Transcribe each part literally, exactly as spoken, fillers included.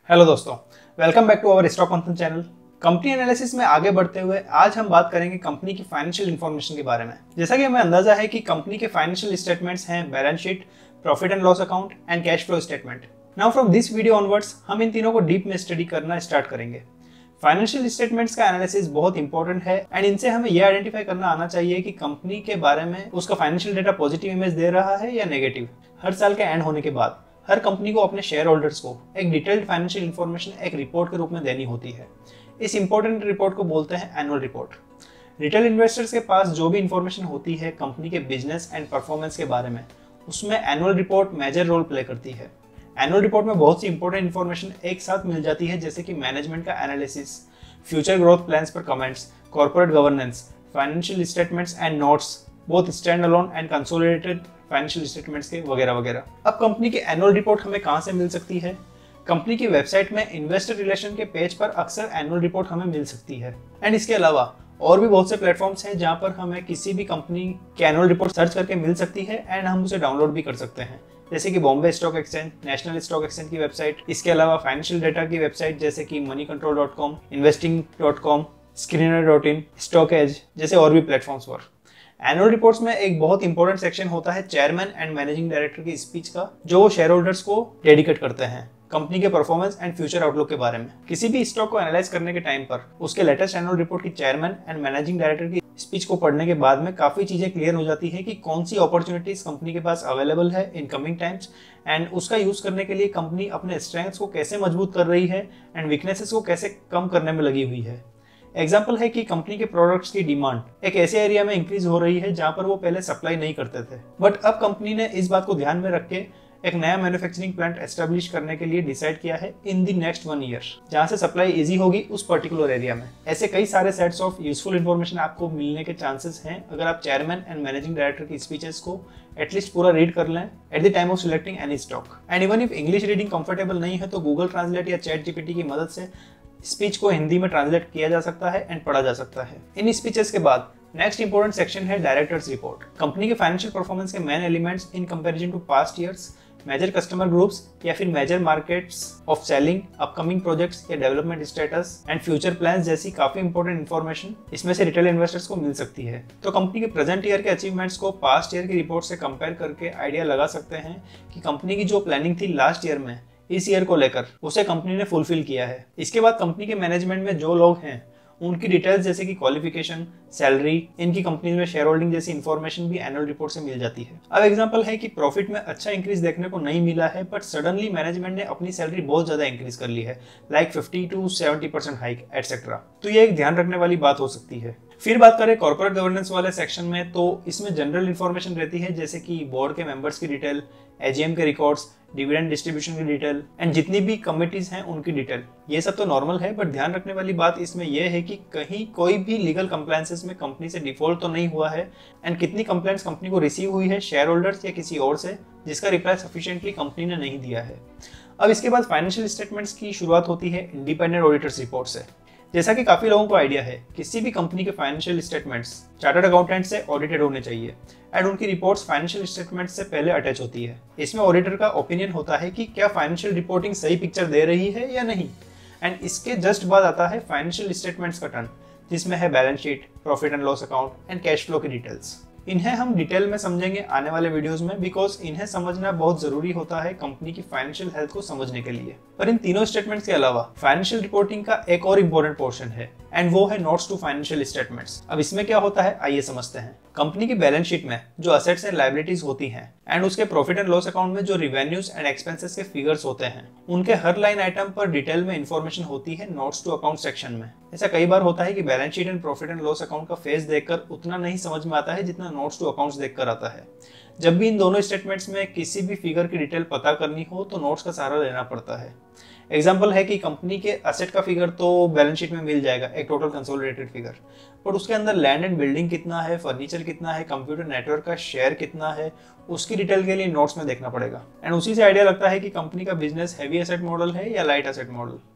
Hello दोस्तों, welcome back to our stock Manthan channel. Company analysis में आगे बढ़ते हुए आज हम बात करेंगे कंपनी की फाइनेंशियल इंफॉर्मेशन के बारे में। जैसा कि हमें अंदाजा है कि कंपनी के फाइनेंशियल स्टेटमेंट्स हैं balance sheet, profit and loss account and cash flow statement. Now from this video onwards हम इन तीनों को डीप में स्टडी करना स्टार्ट करेंगे। फाइनेंशियल स्टेटमेंट्स का एनालिसिस बहुत इंपॉर्टेंट है एंड इनसे हमें यह आइडेंटिफाई करना आना चाहिए कि कंपनी के बारे में उसका फाइनेंशियल डेटा पॉजिटिव इमेज दे रहा है या नेगेटिव। हर साल के एंड होने के बाद हर कंपनी को अपने शेयर होल्डर्स को एक डिटेल्ड फाइनेंशियल इंफॉर्मेशन एक रिपोर्ट के रूप में देनी होती है। इस इंपॉर्टेंट रिपोर्ट को बोलते हैं एनुअल रिपोर्ट। रिटेल इन्वेस्टर्स के पास जो भी इंफॉर्मेशन होती है कंपनी के बिजनेस एंड परफॉर्मेंस के बारे में, उसमें annual report major role play करती है। एनुअल रिपोर्ट में बहुत सी इंपॉर्टेंट इंफॉर्मेशन एक साथ मिल जाती है, जैसे कि मैनेजमेंट का एनालिसिस, फ्यूचर ग्रोथ प्लान्स पर comments, corporate governance, financial statements and notes, both standalone and consolidated financial statements के वगैरह वगैरह। अब कंपनी की एनुअल रिपोर्ट हमें कहां से मिल सकती है? कंपनी की वेबसाइट में इन्वेस्टर रिलेशन के पेज पर अक्सर एनुअल रिपोर्ट हमें मिल सकती है। एंड इसके अलावा और भी बहुत से प्लेटफॉर्म्स हैं जहां पर हमें किसी भी कंपनी की एनुअल रिपोर्ट सर्च करके मिल सकती है एंड हम उसे डाउनलोड भी कर सकते हैं, जैसे कि Bombay stock exchange, national stock exchange की वेबसाइट। इसके अलावा फाइनेंशियल डेटा की वेबसाइट जैसे कि money control dot com, investing dot com, screener dot in, stock edge जैसे और भी प्लेटफॉर्म्स पर। एनुअल रिपोर्ट्स में एक बहुत इंपॉर्टेंट सेक्शन होता है चेयरमैन एंड मैनेजिंग डायरेक्टर की स्पीच का, जो वो शेयर होल्डर्स को डेडिकेट करते हैं कंपनी के परफॉर्मेंस एंड फ्यूचर आउटलुक के बारे में। किसी भी स्टॉक को एनालाइज करने के टाइम पर उसके लेटेस्ट एनुअल रिपोर्ट की चेयरमैन एंड मैनेजिंग डायरेक्टर की स्पीच को पढ़ने के बाद में काफी चीजें क्लियर हो जाती है कि कौन सी अपॉर्चुनिटीज कंपनी के पास अवेलेबल है इन कमिंग टाइम्स एंड उसका यूज करने के लिए कंपनी अपने स्ट्रेंथ्स को कैसे मजबूत कर रही है एंड वीकनेसेस को कैसे कम करने में लगी हुई है। एग्जाम्पल है कि कंपनी के प्रोडक्ट्स की डिमांड एक ऐसे एरिया में इंक्रीज हो रही है जहां पर वो पहले सप्लाई नहीं करते थे, बट अब कंपनी ने इस बात को ध्यान में रख के एक नया मैन्युफैक्चरिंग प्लांट एस्टेब्लिश करने के लिए डिसाइड किया है in the next one year, जहां से सप्लाई इजी होगी उस पर्टिकुलर एरिया में। ऐसे कई सारे सेट्स ऑफ यूजफुल इन्फॉर्मेशन आपको मिलने के चांसेस हैं अगर आप चेयरमैन एंड मैनेजिंग डायरेक्टर की स्पीचेस को एटलीस्ट पूरा रीड कर लें at the time of selecting any stock. And even if English reading comfortable नहीं है तो गूगल ट्रांसलेट या चैट जीपीटी की मदद से स्पीच को हिंदी में ट्रांसलेट किया जा सकता है एंड पढ़ा जा सकता है। इन स्पीचेस के बाद नेक्स्ट इंपॉर्टेंट सेक्शन है डायरेक्टर्स रिपोर्ट। कंपनी के फाइनेंशियल परफॉर्मेंस के main elements in comparison to past years, major customer groups या फिर major markets of selling, upcoming projects या development status and future plans जैसी काफी इंपॉर्टेंट इन्फॉर्मेशन इसमें से रिटेल इन्वेस्टर्स को मिल सकती है। तो कंपनी के प्रेजेंट ईयर के अचीवमेंट्स को पास्ट ईयर की रिपोर्ट से कंपेयर करके आइडिया लगा सकते हैं कि कंपनी की जो प्लानिंग थी लास्ट ईयर में इस ईयर को लेकर उसे कंपनी ने फुलफिल किया है। इसके बाद कंपनी के मैनेजमेंट में जो लोग हैं उनकी डिटेल्स जैसे कि क्वालिफिकेशन, सैलरी, इनकी कंपनी में शेयर होल्डिंग जैसी इंफॉर्मेशन भी एनुअल रिपोर्ट से मिल जाती है। अब एग्जांपल है कि प्रॉफिट में अच्छा इंक्रीज देखने को नहीं मिला है, बट सडनली मैनेजमेंट ने अपनी सैलरी बहुत ज्यादा इंक्रीज कर ली है, like fifty to seventy percent hike etcetera. तो ये एक ध्यान रखने वाली बात हो सकती है। फिर बात करें कॉर्पोरेट गवर्नेंस वाले सेक्शन में, तो इसमें जनरल इन्फॉर्मेशन रहती है जैसे कि बोर्ड के मेंबर्स की डिटेल, एजीएम के रिकॉर्ड्स, डिविडेंड डिस्ट्रीब्यूशन की डिटेल एंड जितनी भी कमिटीज हैं उनकी डिटेल। ये सब तो नॉर्मल है, बट ध्यान रखने वाली बात इसमें यह है कि कहीं कोई भी लीगल कंप्लायंसेस में कंपनी से डिफॉल्ट तो नहीं हुआ है एंड कितनी कंप्लेंट्स कंपनी को रिसीव हुई है शेयर होल्डर्स या किसी और से जिसका रिप्लाई सफिशिएंटली कंपनी ने नहीं दिया है। अब इसके बाद फाइनेंशियल स्टेटमेंट्स की शुरुआत होती है इंडिपेंडेंट ऑडिटर्स रिपोर्ट से। जैसा कि काफी लोगों को आइडिया है, किसी भी कंपनी के फाइनेंशियल स्टेटमेंट्स चार्टर्ड अकाउंटेंट से ऑडिटेड होने चाहिए एंड उनकी रिपोर्ट्स फाइनेंशियल स्टेटमेंट्स से पहले अटैच होती है। इसमें ऑडिटर का ओपिनियन होता है कि क्या फाइनेंशियल रिपोर्टिंग सही पिक्चर दे रही है या नहीं, एंड इसके जस्ट बाद आता है फाइनेंशियल स्टेटमेंट्स का टर्न, जिसमें है balance sheet, profit and loss account and cash flow की डिटेल्स। इन्हें हम डिटेल में समझेंगे आने वाले वीडियोस में, बिकॉज इन्हें समझना बहुत जरूरी होता है कंपनी की फाइनेंशियल हेल्थ को समझने के लिए। पर इन तीनों स्टेटमेंट्स के अलावा फाइनेंशियल रिपोर्टिंग का एक और इम्पोर्टेंट पोर्शन है एंड वो है नोट्स टू फाइनेंशियल स्टेटमेंट्स। अब इसमें क्या होता है आइए समझते हैं। कंपनी की बैलेंस शीट में जो असेट्स एंड लायबिलिटीज होती हैं एंड उसके प्रॉफिट एंड लॉस अकाउंट में जो रिवेन्यूज एंड एक्सपेंसेस के फिगर्स होते हैं, उनके हर लाइन आइटम पर डिटेल में इंफॉर्मेशन होती है नोट्स टू अकाउंट सेक्शन में। ऐसा कई बार होता है कि balance sheet and profit and loss account का फेस देखकर उतना नहीं समझ में आता है जितना नोट्स टू अकाउंट्स देखकर आता है। जब भी इन दोनों स्टेटमेंट्स में किसी भी फिगर की डिटेल पता करनी हो तो नोट्स का सहारा लेना पड़ता है। एग्जाम्पल है कि कंपनी के असेट का फिगर तो बैलेंस शीट में मिल जाएगा, एक टोटल कंसोलिडेटेड फिगर, पर उसके अंदर लैंड एंड बिल्डिंग कितना है, फर्नीचर कितना है, कंप्यूटर नेटवर्क का शेयर कितना है, उसकी डिटेल के लिए नोट्स में देखना पड़ेगा। एंड उसी से आइडिया लगता है कि कंपनी का बिजनेस हैवी एसेट मॉडल है या लाइट एसेट मॉडल।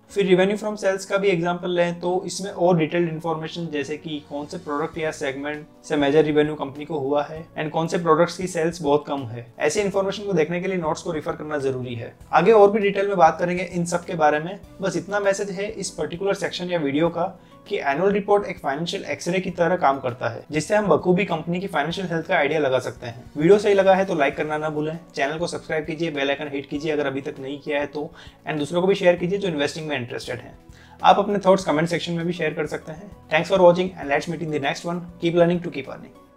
फिर रिवेन्यू फ्रॉम सेल्स का भी एग्जांपल लें तो इसमें और डिटेल्ड इन्फॉर्मेशन जैसे कि कौन से प्रोडक्ट या सेगमेंट से मेजर रिवेन्यू कंपनी को हुआ है एंड कौन से प्रोडक्ट्स की सेल्स बहुत कम है। ऐसी इन्फॉर्मेशन को देखने के लिए नोट्स को रिफर करना जरूरी है। आगे और भी डिटेल में बात करेंगे इन सब के बारे में। बस इतना मैसेज है इस पर्टिकुलर सेक्शन या वीडियो का कि एनुअल रिपोर्ट एक फाइनेंशियल एक्सरे की तरह काम करता है, जिससे हम बखूबी कंपनी की फाइनेंशियल हेल्थ का आइडिया लगा सकते हैं। वीडियो सही लगा है तो लाइक करना ना भूलें, चैनल को सब्सक्राइब कीजिए, बेल आइकन हिट कीजिए अगर अभी तक नहीं किया है तो, एंड दूसरों को भी शेयर कीजिए जो इन्वेस्टिंग में इंटरेस्टेड हैं। आप अपने थॉट्स कमेंट सेक्शन में भी शेयर कर सकते हैं। Thanks for watching and let's meet in the next one. Keep learning to keep earning.